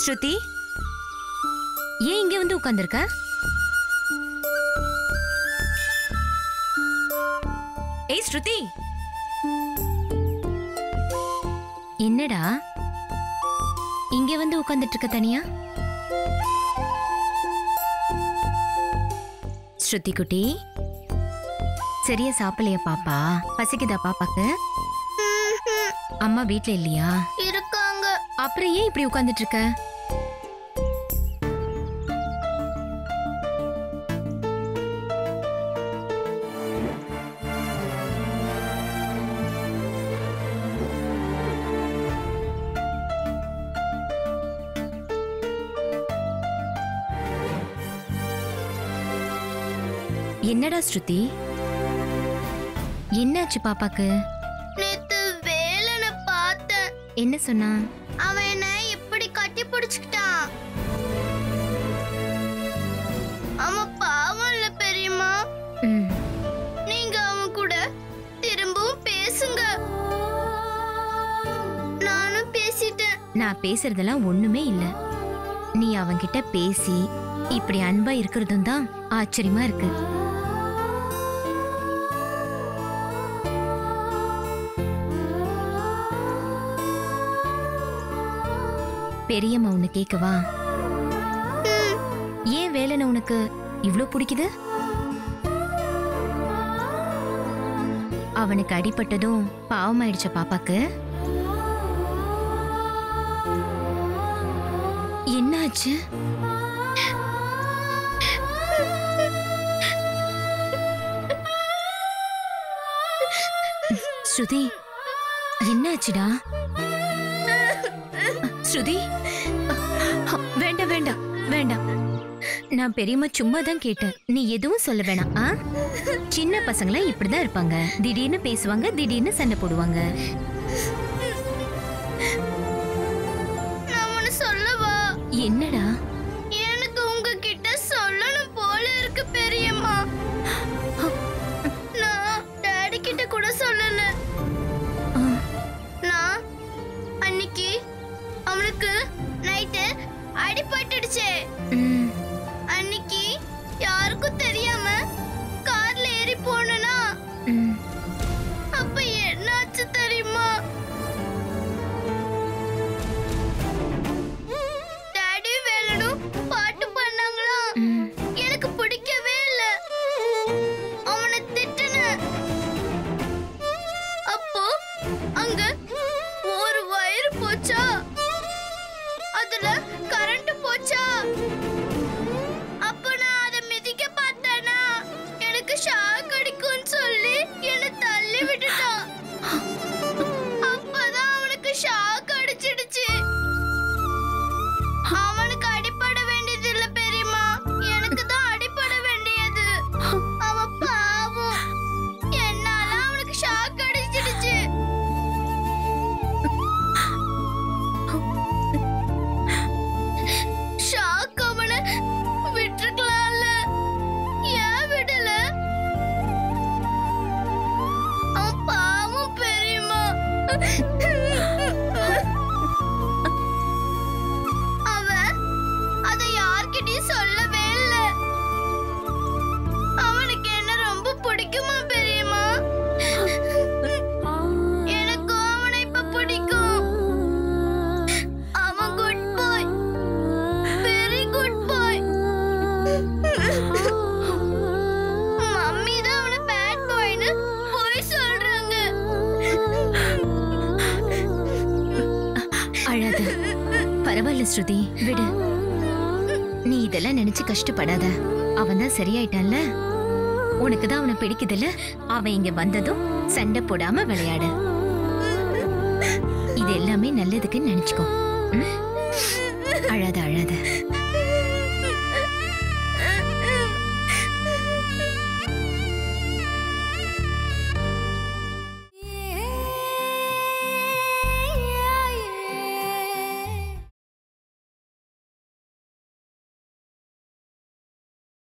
ஸ்ருதி, ஏன் இங்க வந்து உட்கார்ந்திருக்க? ஏய் ஸ்ருதி, என்னடா இங்க வந்து உட்கார்ந்துட்டு இருக்க தனியா? ஸ்ருதி குட்டி, சரியா சாப்பிடலையா பாப்பா? பசிக்குதா பாப்பாக்கு? அம்மா வீட்ல இல்லையா? இருக்காங்க. அப்புறம் ஏன் இப்படி உட்கார்ந்துட்டு இருக்க? என்னடா ஸ்ருதி, என்னாச்சு பாப்பாக்கு? நேத்து வேலனை பார்த்தேன். என்ன சொன்னா? அவன் என்ன இப்படி கட்டி பிடிச்சுக்கிட்டான். அவன் பாவம் இல்ல பெரியம்மா. நீங்க அவன் கூட திரும்பவும் பேசுங்க. நானும் பேசிட்டேன். நான் பேசுறதெல்லாம் ஒண்ணுமே இல்ல. நீ அவன்கிட்ட பேசி இப்படி அன்பா இருக்கிறதும் தான் ஆச்சரியமா இருக்கு. பெரியம்மா உன்னை கேட்கவா? ஏன் வேலனை உனக்கு இவ்ளோ பிடிக்குது? அவனுக்கு அடிபட்டதும் பாவமாயிடுச்ச பாப்பாக்கு? என்னாச்சு? ஸ்ருதி, என்னாச்சுடா? ஸ்ருதி, வேண்டாம் வேண்டாம் வேண்டாம். நான் பெரியம்மா சும்மா தான் கேட்டேன். நீ எதுவும் சொல்ல வேணாம். சின்ன பசங்களா இப்படிதான் இருப்பாங்க. திடீர்னு பேசுவாங்க, திடீர்னு சண்டை போடுவாங்க. நான் ஒன்னு சொல்லவா? என்னடா? எனக்கு உங்ககிட்ட சொல்லணும் போல இருக்கு பெரியம்மா. நான் டாடி கிட்ட கூட சொல்லல. நான் அன்னைக்கு அவனுக்கு நைட்டு அடிபட்டுடுச்சே. அன்னைக்கு யாருக்கும் தெரியாம கார்ல ஏறி போனா அப்ப என்னாச்சு தெரியுமா? டாடி வேலனும் பாட்டு பண்ணாங்களா? எனக்கு பிடிக்கவே இல்ல. அவனை திட்டுன. அப்போ அங்க ஒரு வயர் போச்சா, அதுல கரண்ட் போச்சா. அப்ப நான் அதை மிதிக்க பார்த்தேனா எனக்கு ஷாக் அடிக்கும்னு சொல்லி என்னை தள்ளி விட்டுட்டான். அப்பதான் அவனுக்கு ஷாக் அடிச்சிடுச்சு. அவனுக்கு அடிபட வேண்டியது இல்ல பெரியம்மா, எனக்கு தான் அடிபட வேண்டியது. அவன் பாவம், என்னால அவனுக்கு ஷாக் அடிச்சிடுச்சு. ஷாக் அவனை விட்டுருக்கலாம்ல, ஏன் விடல? அவன் பாவம் பெரியம்மா. அவன் அதை யார்கிட்டயும் சொல்லவே இல்ல. அவனுக்கு என்ன ரொம்ப பிடிக்குமா பெரியம்மா? எனக்கும் அவனை இப்ப பிடிக்கும். அவன் good boy, very good boy. Mummy தான் அவனை பேட் பாய்னு போய் சொல்றாங்க. அழாத, பரவாயில்ல ஸ்ருதி, விடு. நீ இதெல்லாம் நினைச்சு கஷ்டப்படாத. அவன் தான் சரியாயிட்டான்ல. உனக்கு தான் அவனை பிடிக்குதுல்ல. அவன் இங்க வந்ததும் சண்டை போடாம விளையாடு. இது எல்லாமே நல்லதுக்குன்னு நினைச்சுக்கோ. அழாத அழாத.